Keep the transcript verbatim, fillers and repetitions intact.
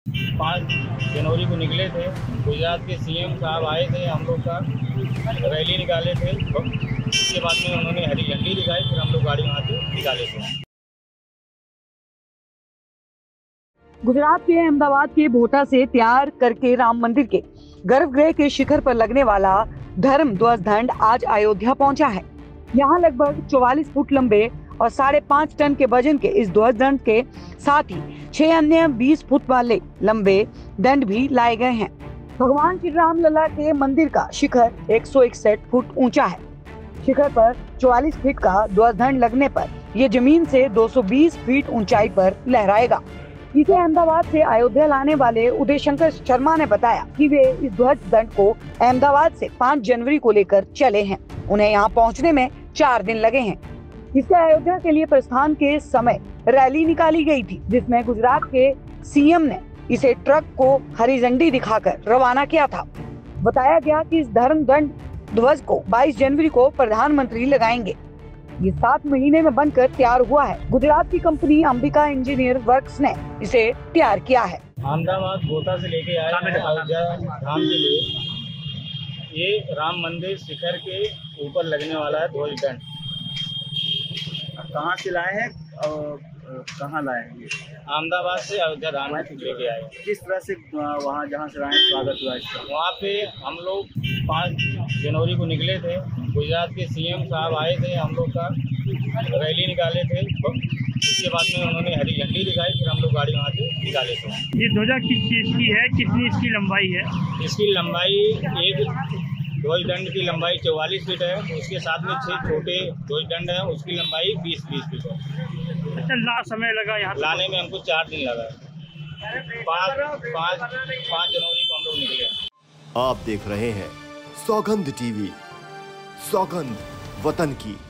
पाँच जनवरी को निकले थे। गुजरात के सीएम साहब आए थे, हम लोग का रैली निकाले थे। उसके बाद में उन्होंने हरी झंडी दिखाई, फिर हम लोग गाड़ी वहाँ से निकाले थे। गुजरात के अहमदाबाद के भोटा से तैयार करके राम मंदिर के गर्भगृह के शिखर पर लगने वाला धर्म ध्वज दंड आज अयोध्या पहुंचा है। यहाँ लगभग चौवालीस फुट लंबे और साढ़े पाँच टन के वजन के इस ध्वज दंड के साथ ही छह अन्य बीस फुट वाले लंबे दंड भी लाए गए हैं। भगवान श्री राम लला के मंदिर का शिखर एक सौ इकसठ फुट ऊंचा है। शिखर पर चौवालीस फीट का ध्वज दंड लगने पर यह जमीन से दो सौ बीस फीट ऊंचाई पर लहराएगा। इसे अहमदाबाद से अयोध्या लाने वाले उदय शंकर शर्मा ने बताया कि वे इस ध्वज दंड को अहमदाबाद से पाँच जनवरी को लेकर चले हैं। उन्हें यहाँ पहुँचने में चार दिन लगे हैं। इससे अयोध्या के लिए प्रस्थान के समय रैली निकाली गई थी, जिसमें गुजरात के सीएम ने इसे ट्रक को हरी झंडी दिखाकर रवाना किया था। बताया गया कि इस धर्म दंड ध्वज को बाईस जनवरी को प्रधानमंत्री लगाएंगे। ये सात महीने में बनकर तैयार हुआ है। गुजरात की कंपनी अंबिका इंजीनियर वर्क्स ने इसे तैयार किया है। अहमदाबाद भोटा से लेके आए हैं अयोध्या धाम के लिए। ये राम मंदिर शिखर के ऊपर लगने वाला है ध्वज दंड। कहाँ से लाए हैं और कहाँ लाए हैं? अहमदाबाद से अयोध्या धाम लेके आए। किस तरह से वहाँ जहाँ से लाए स्वागत हुआ इसका? वहाँ पे हम लोग पाँच जनवरी को निकले थे। गुजरात के सीएम साहब आए थे, हम लोग का रैली निकाले थे। उसके बाद में उन्होंने हरी झंडी दिखाई, फिर हम लोग गाड़ी वहाँ से निकाले थे। ये ध्वजा किस चीज़ की है, कितनी इसकी लंबाई है? इसकी लंबाई एक ध्वज दंड की लंबाई चौवालीस फीट है। उसके साथ में छह छोटे ध्वज दंड है, उसकी लंबाई बीस बीस फीट है। अच्छा, ला समय लगा यहाँ लाने में हमको चार दिन लगा। पाँच पाँच पाँच जनवरी को हम लोग निकले। आप देख रहे हैं सौगंध टीवी, सौगंध वतन की।